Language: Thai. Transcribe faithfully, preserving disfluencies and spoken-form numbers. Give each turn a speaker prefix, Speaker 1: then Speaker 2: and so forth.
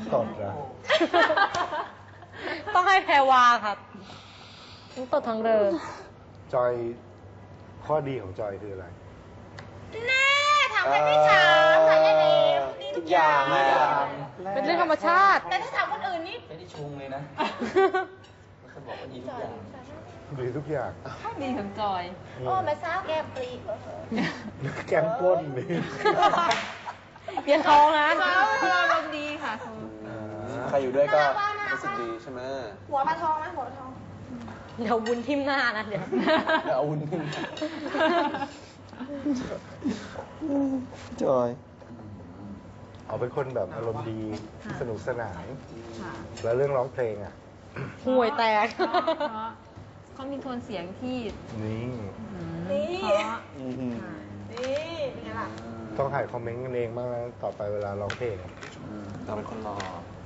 Speaker 1: สดเหรอ
Speaker 2: ต้องให้แพรวาครับทั้งตดทั้งเดิน
Speaker 1: จอยข้อดีของจอยคืออะไร
Speaker 3: แน่ถามให้ไม่ถามถามได้แล้วนี่ทุกอย่าง
Speaker 2: เป็นเรื่องธรรมชาติ
Speaker 3: แต่ถ้าถามคนอื่นนี่
Speaker 4: ไม่ได้ชงเลยนะเขาบอกว่าดีทุกอย่าง
Speaker 1: ดีทุกอย่าง
Speaker 5: ดีถึงจอย
Speaker 3: โอ้มาซ้าวแก้มปรีเออ
Speaker 1: แกงป้นนี่
Speaker 2: เปลี่ยนท้องนะ
Speaker 5: เขาอารมณ์ดีค่ะ
Speaker 4: ใครอยู่ด้วยก็รู้สึกดีใช่ไหม
Speaker 3: หัวปลาทองไหมหัวปลาทอง
Speaker 2: เดี๋ยวบุญทิ่มหน้านะเดี๋ยว
Speaker 4: เดี๋ยวเอาวุ้นขึ้นจอย
Speaker 1: เอาเป็นคนแบบอารมณ์ดีสนุกสนาน แล้วเรื่องร้องเพลงอ่ะ
Speaker 2: ห่วยแตก
Speaker 5: เพราะเขามีโทนเสียงที่
Speaker 1: นี่
Speaker 3: นี่
Speaker 5: เพราะ
Speaker 3: นี่เป็นไงล่ะ
Speaker 1: ต้องถ่ายคอมเมนต์กันเองบ้างนะต่อไปเวลาร้องเพลง
Speaker 4: เราเป็นคนรอ